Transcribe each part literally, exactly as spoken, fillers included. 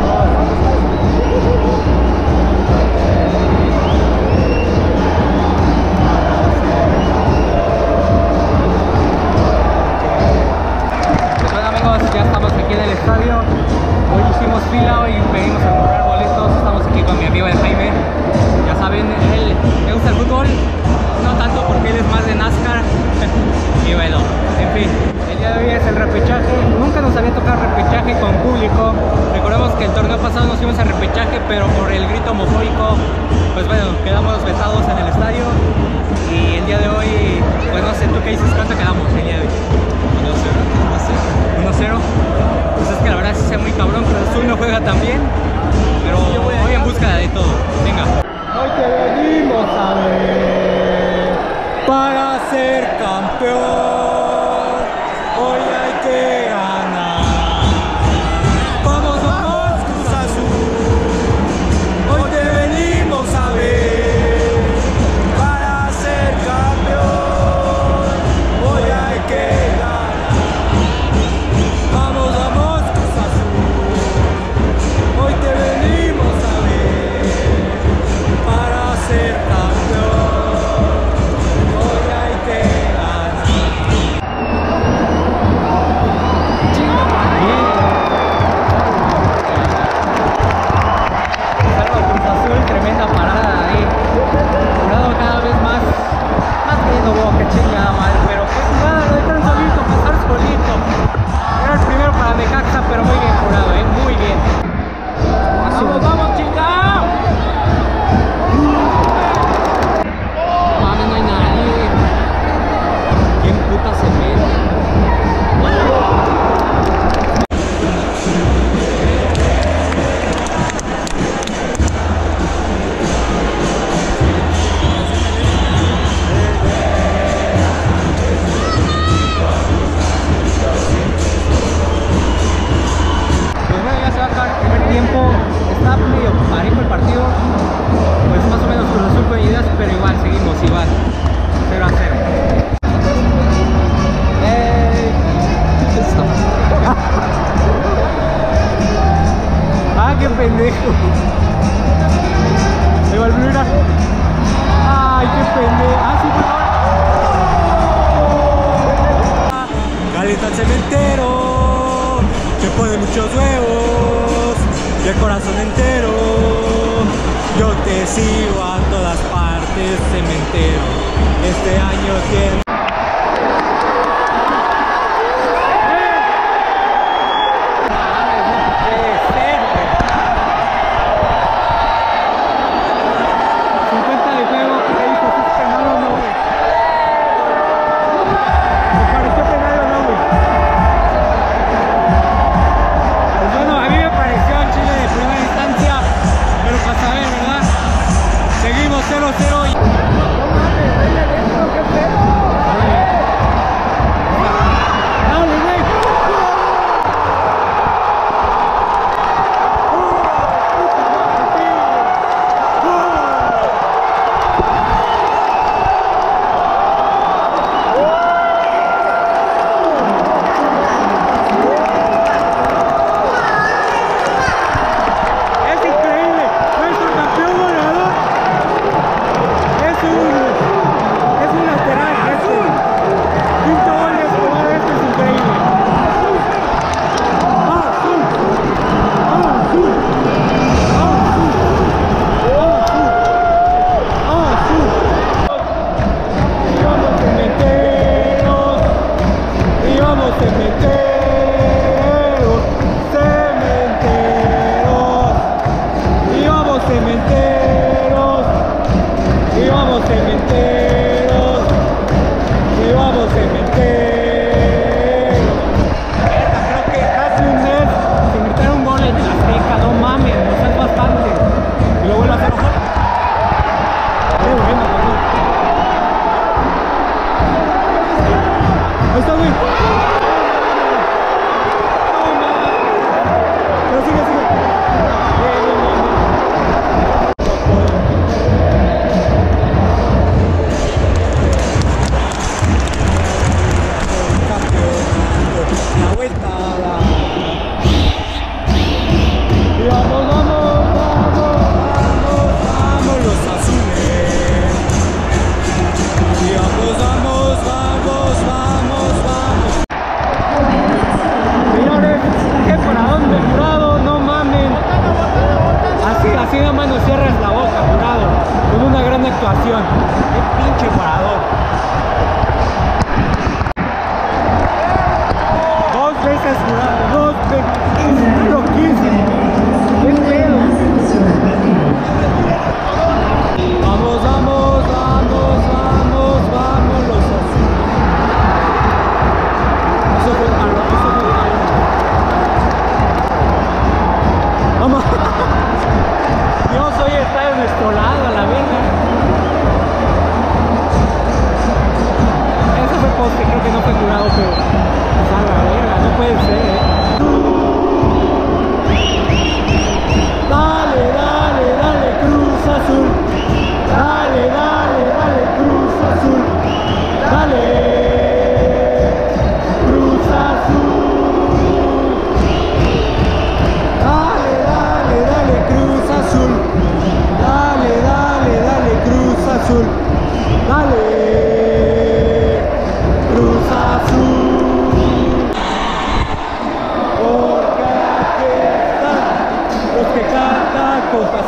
Recordemos que el torneo pasado nos fuimos a repechaje, pero por el grito homofóbico, pues bueno, quedamos vetados en el estadio. Y el día de hoy, pues no sé, ¿tú qué dices? ¿Cuánto quedamos el día de hoy? uno cero. Pues es que la verdad sí sea muy cabrón, pero el Azul no juega tan bien. Pero voy en busca de todo. Venga. Hoy te venimos a ver para ser campeón. Hoy hay que ganar. Vamos, vamos, Cruz Azul. Hoy te venimos a ver para ser campeón. Hoy hay que ganar. Vamos, vamos, Cruz Azul. Hoy te venimos a ver para ser campeón. Hoy hay que ganar. Salva Cruz Azul, tremenda parada ahí. Jurado cada vez más, más viendo Boca, chingada madre, pero qué jugada, lo dejaron solito, pasar solito. Era el primero para Necaxa, pero muy bien Jurado, eh, muy bien. Vamos, vamos, chingada. Mames, no hay nadie. ¿Quién puta se mete? Pues bueno, ya se va a acabar el primer tiempo. Está medio parejo el partido. Pues más o menos Cruz Azul con ideas, pero igual seguimos igual. cero a cero. ¡Ey! ¡Ah, qué pendejo! Ahí va el Blura. ¡Ay, qué pendejo! ¡Ah, sí, por favor! Calienta el cementero, que pone muchos huevos y el corazón entero. Yo te sigo a todas partes, cementero. Este año tiene. cincuenta de juego, ¿qué dices? ¿Es penal o no, güey? ¿Te pareció penal o no, güey? Pues bueno, a mí me pareció en Chile de primera instancia, pero para saber, ¿verdad? Seguimos cero cero y... ¡No mames, ven adentro, qué pedo!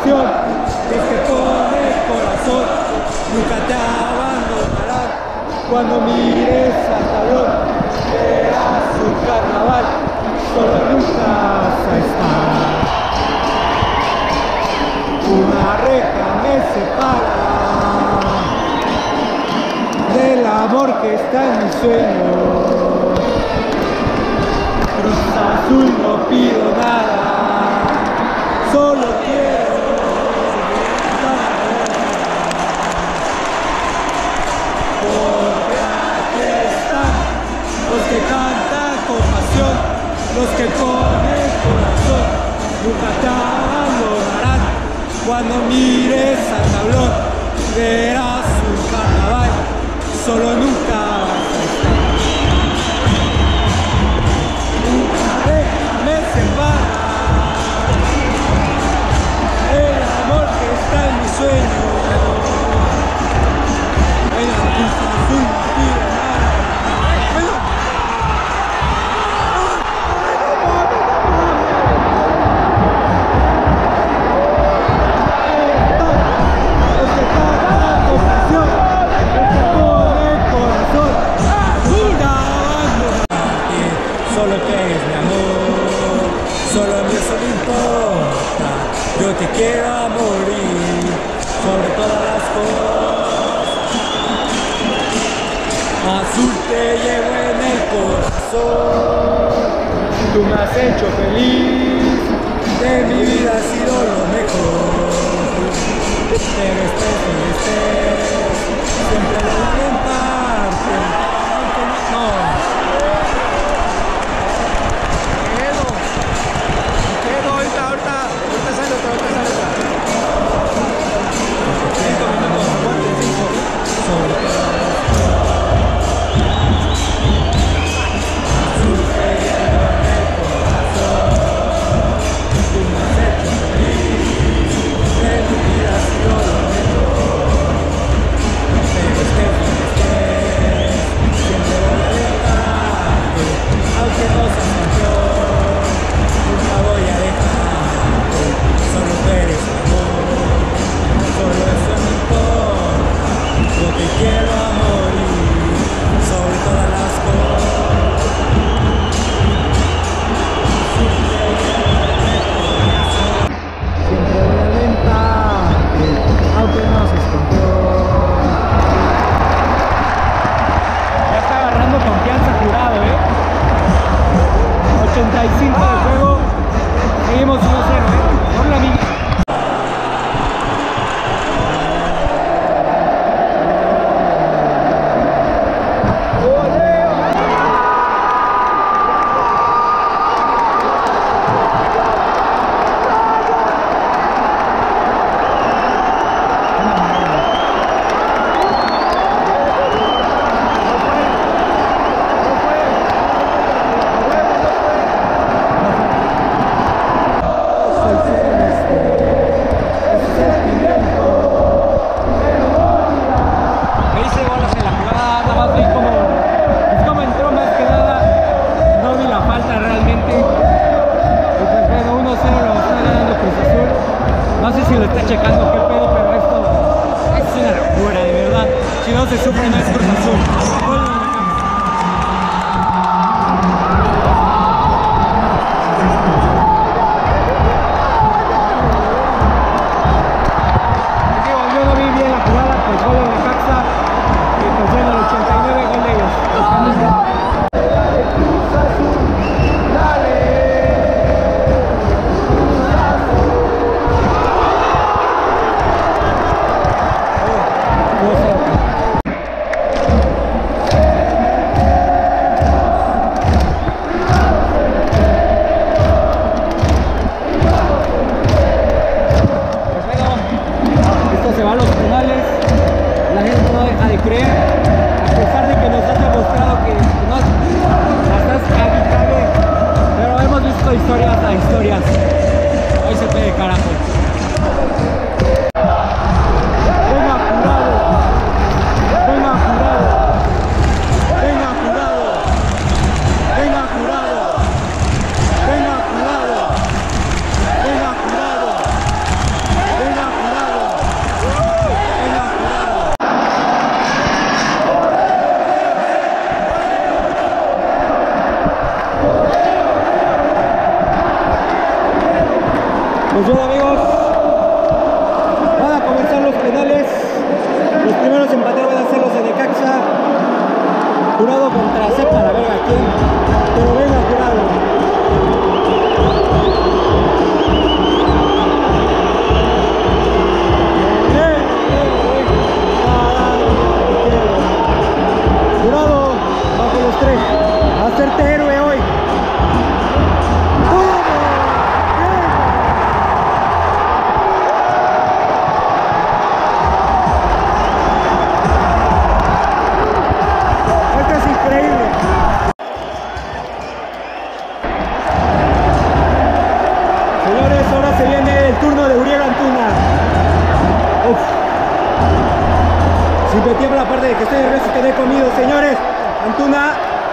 pasión, los que con el corazón nunca te abandonarán. Cuando mires al tablón verás un carnaval, solo en tu casa está. Una reja me separa del amor que está en mi sueño. Cruz Azul, no pido nada, solo quiero porque aquí están los que cantan con pasión, los que con el corazón nunca te abandonarán. Cuando mires al tablón verás un carnaval, solo nunca vas a estar. Una reja me separa el amor que está en mi sueño. Venga, Cruz Azul, no pido nada. Venga. Los que cantan con pasión, los que con el corazón nunca abandonarte. Solo que eres mi amor, solo a mí eso me importa. Yo te quiero a morir sobre todas las cosas. Azul te llevo en el corazón. Tú me has hecho feliz, de mi vida has sido lo mejor. Pero estés donde estés, siempre voy a alentarte. No. Quedo, quedo ahorita, ahorita, ahorita sale otra, ahorita sale otra. Cinco minutos, aguante, cinco. Sobre todo. Azul te llevo en el corazón. Tú me has hecho feliz, de mi vida has sido lo mejor. Pero estés donde estés, siempre voy a alentarte. Aunque no seas campeón, nunca voy a dejarte. Solo tú eres mi amor, solo eso me importa. Yo te quiero a morir sobre todas las cosas. Siempre voy a alentarte, aunque no seas campeón. Ya está agarrando confianza Jurado, ¿eh? ochenta y cinco de juego. Seguimos uno cero, ¿eh? Por la Miguel. Me hice bolas en la jugada, nada más vi como, pues como entró más que nada, no vi la falta realmente. Y pues bueno, uno cero lo está ganando Cruz Azul. No sé si lo está checando qué pedo, pero esto es una locura, de verdad. Si no se sufre no es Cruz Azul. Gol de Digo, yo no vi bien la jugada, pues gol de Necaxa. Y pues bueno, el ochenta y nueve gol de ellos. dos cero. Pues bueno, esto se va a los penales. La gente no deja de creer, a pesar de que nos has demostrado que no la estás cague, pero hemos visto historias a historias. Hoy se pide carajo. Venga Jurado, venga Jurado, venga Jurado, venga Jurado, venga Jurado, venga Jurado, Pues bien, amigos, van a comenzar los penales. Los primeros empateos van a ser los de Necaxa. Jurado contra sepa la verga quién, pero venga Jurado. Jurado bajo los tres, hacerte héroe hoy. Esto es increíble. Señores, ahora se viene el turno de Uriel Antuna. Uf. Si me tiembla la parte de que estoy nervioso que no he comido, señores. Antuna.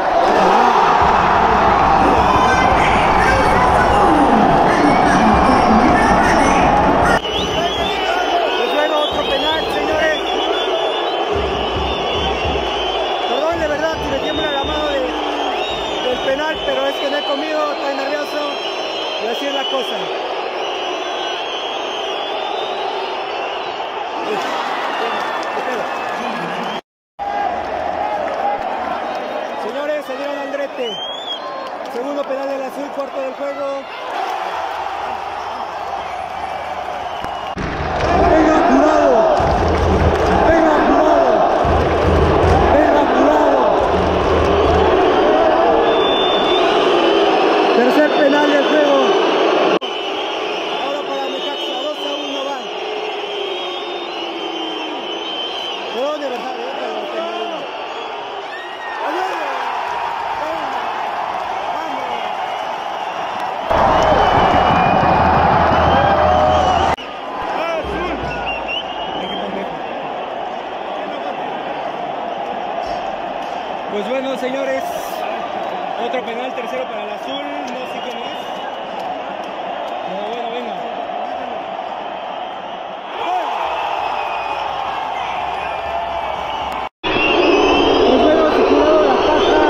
Pues bueno, otro penal, señores. Perdón, de verdad, si me tiembla la mano de, del penal, pero es que no he comido, estoy nervioso. Y así es la cosa. Señores, se dieron Aldrete. Segundo penal del azul, cuarto del juego. Venga Jurado. Venga Jurado. Venga Jurado. Tercer penal del juego. Ahora para Necaxa, dos a uno van. Perdón, de verdad, de verdad, de verdad. Pues bueno, señores, otro penal, tercero para el azul, no sé quién es. Pero bueno, venga. Pues bueno, si Jurado la pasa.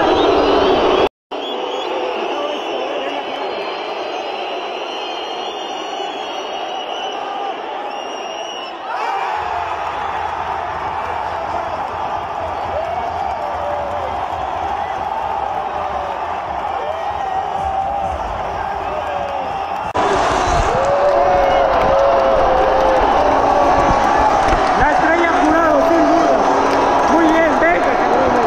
La estrella Jurado, sin duda. Muy bien, venga, cabrón.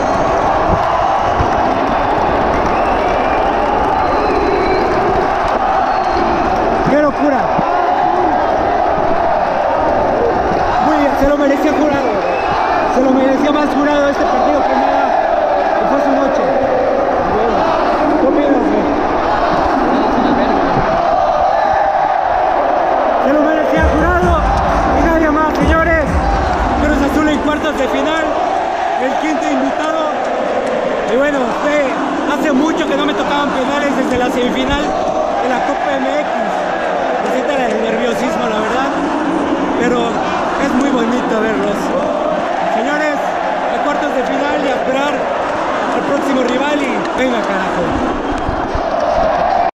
¡Qué locura! Muy bien, se lo merecía Jurado. Se lo merecía más Jurado este partido que nada. Que fue su noche. Bueno, ¿qué opinas, güey? Se lo merecía Jurado y nadie más, señores. Cruz Azul en cuartos de final, el quinto invitado. Y bueno, fue hace mucho que no me tocaban penales desde la semifinal de la Copa M X. Me sienta el nerviosismo, la verdad, pero es muy bonito verlos. Señores, a cuartos de final y a esperar al próximo rival y venga carajo.